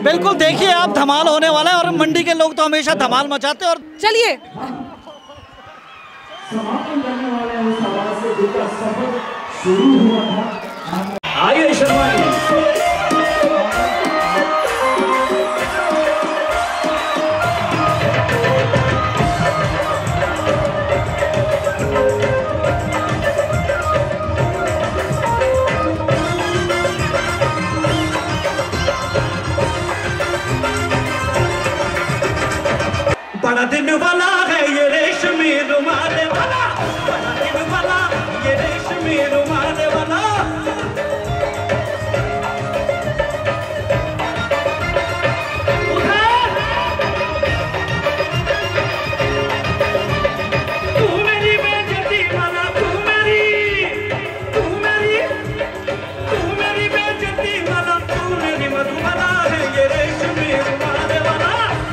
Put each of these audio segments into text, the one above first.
बिल्कुल, देखिए आप, धमाल होने वाला है और मंडी के लोग तो हमेशा धमाल मचाते हैं। और चलिए समापन करने वाले हैं उस आवाज से जिनका सफर शुरू हुआ था। आइए शर्मा बड़ा दिन वाला है ये रेशमी रुमाल वाला, बड़ा दिन वाला ये रेशमी रुमाल वाला। तू मेरी बेइज्जती वाला, तू मेरी बेइज्जती वाला, तू मेरी मधुबाला है ये रेशमी रुमाल वाला।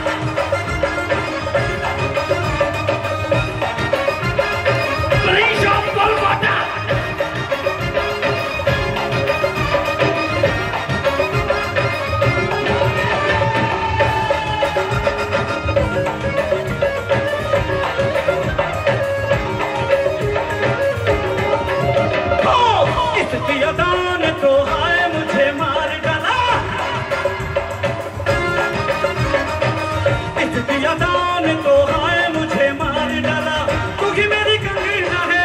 इसकी अदा ने तो हाय मुझे मार डाला, इसकी अदा ने तो हाय मुझे मार डाला। तू ही मेरी कंगीना है,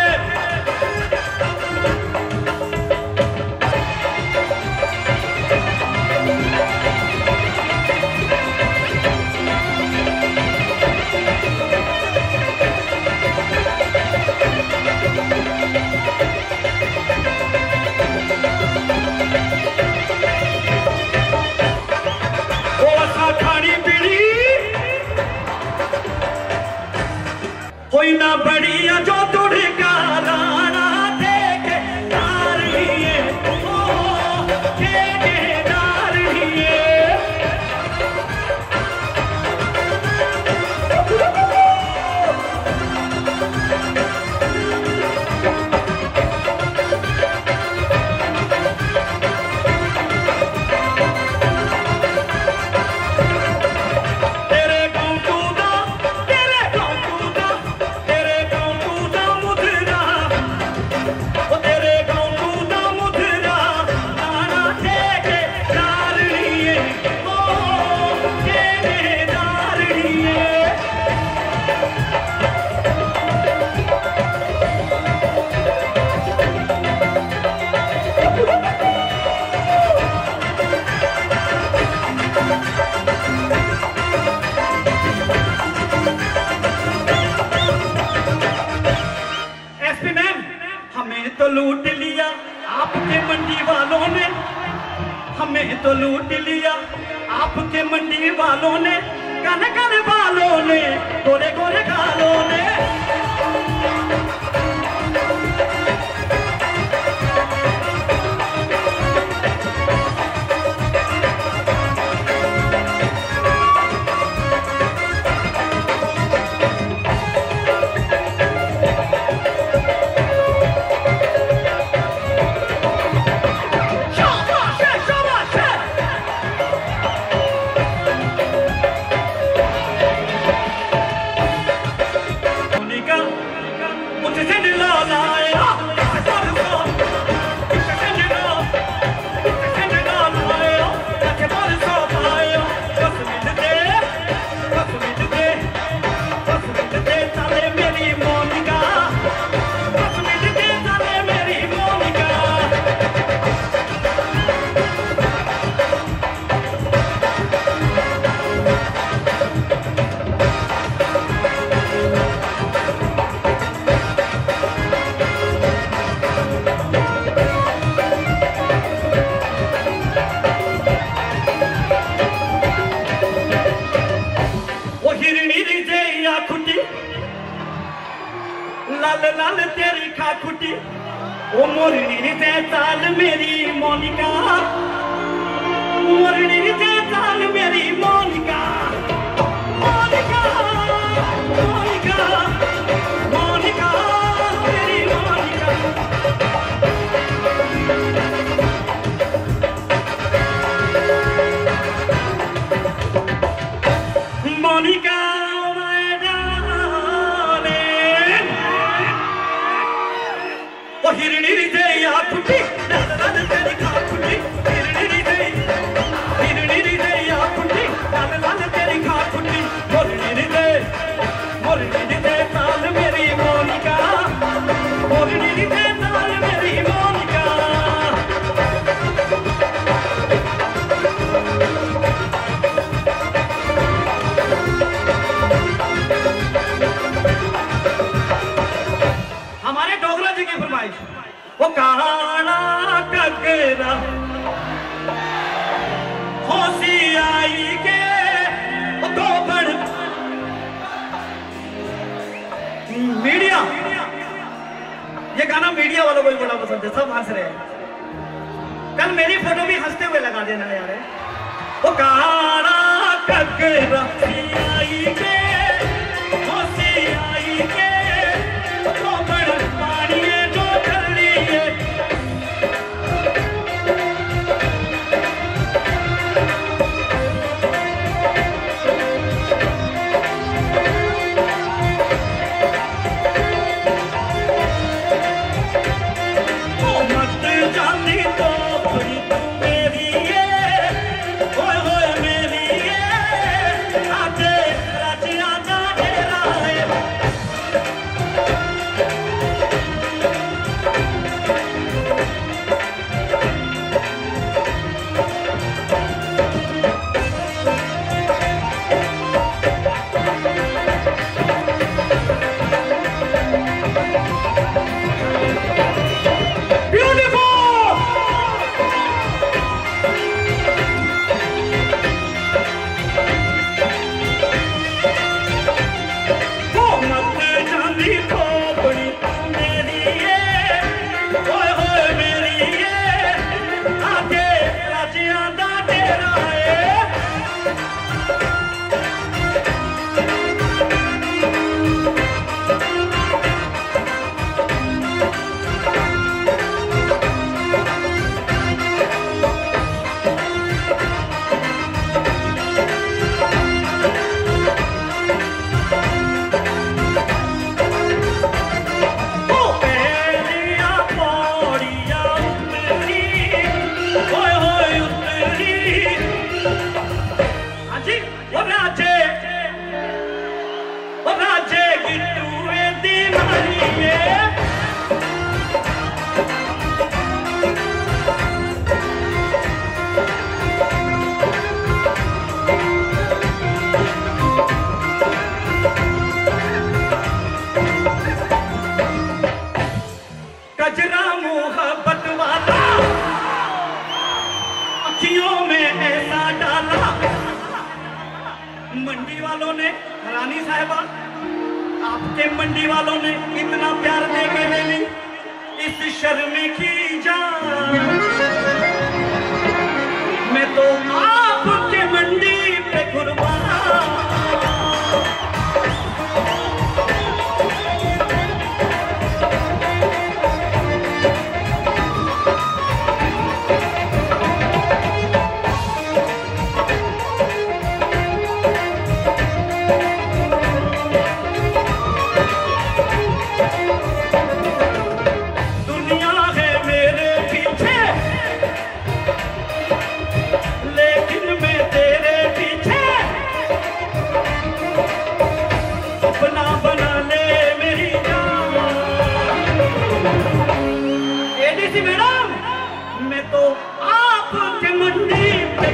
कोई ना बढ़िया जो तुझे काला ना देखे नारिये, ओ देखे नारिये। तो लूट लिया आपके मंडी वालों ने, हमें तो लूट लिया आपके मंडी वालों ने, काले काले बालों ने, गोरे गोरे गालों ने। लाल लाल तेरी खाखुटी, ओ मोरनी से चाल मेरी मोनिका, मोरनी से चाल मेरी मोनिका, मोनिका मोनिका मोनिका तेरी मोनिका। वो काला कगरा होशी आई के तो बड़ मीडिया, ये गाना मीडिया वालों को भी बड़ा पसंद है, सब हंस रहे हैं। कल मेरी फोटो भी हंसते हुए लगा देना यार। वो काला कगरा आई के होशी आई के तो बड़ पानी जो चल रही है। मंडी वालों ने, रानी साहिबा आपके मंडी वालों ने इतना प्यार दे के ले ली इस शर्म की जान। मैं तो आपके मंडी पे कुर्बान। मैडम मैं तो आपके मंडी पे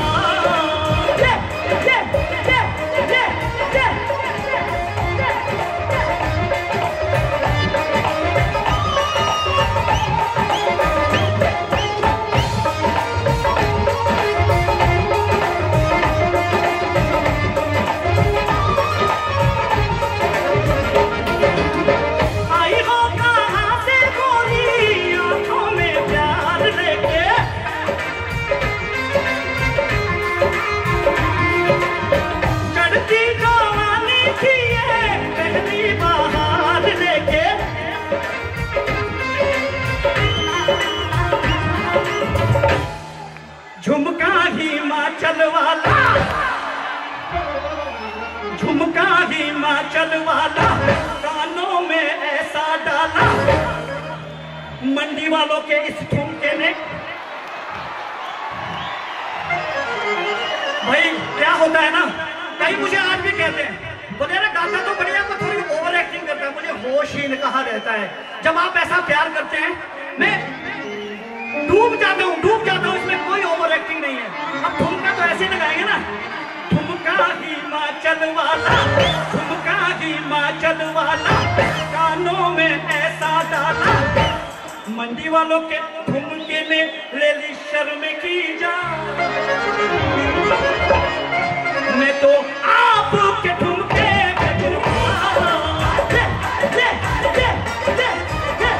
झुमका हिमाचल वाला, झुमका हिमाचल वाला कानों में ऐसा डाला मंडी वालों के इस झुमके ने। भाई क्या होता है ना, कई मुझे आज भी कहते हैं बोले ना गाता तो बढ़िया पर थोड़ी ओवर एक्टिंग करता है, मुझे होशहीन कहा रहता है। जब आप ऐसा प्यार करते हैं मैं डूब जाता हूँ, इसमें कोई ओवर एक्टिंग नहीं है। अब ठुमका तो ऐसे लगाएंगे ना, ठुमका हिमाचल वाला, ठुमका हिमाचल वाला कानों में ऐसा डाला मंडी वालों के ठुमके ने ले ली शर्म की जा, मैं तो आपके ठुमके पे कुर्बान। ले, ले, ले, ले, ले।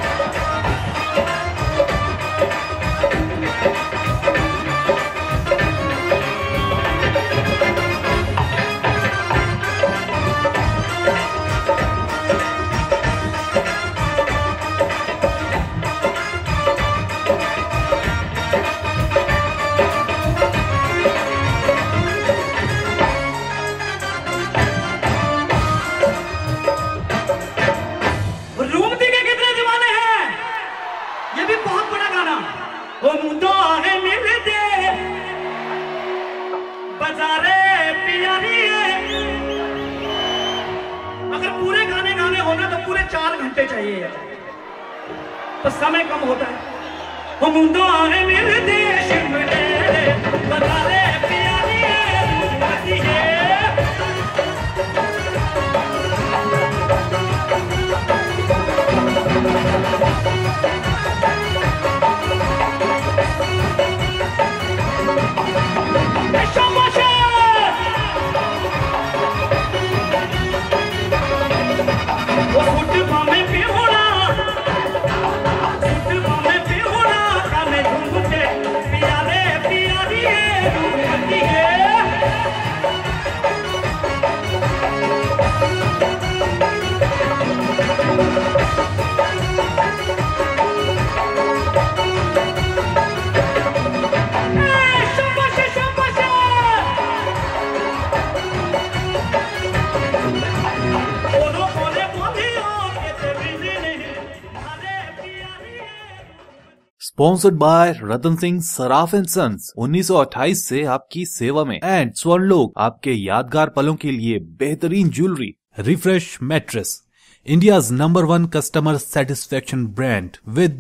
वो मुंडो है मेरे दे बाजारे प्यारी है। अगर पूरे गाने गाने होना तो पूरे 4 घंटे चाहिए, तो समय कम होता है। वो मुंडो है मेरे देश में बाजारे प्यारी है। Sponsored by Ratan Singh Saraf and sons, 1928 से आपकी सेवा में। एंड स्वर्णलोक, आपके यादगार पलों के लिए बेहतरीन jewellery. Refresh mattress, India's number 1 customer satisfaction brand with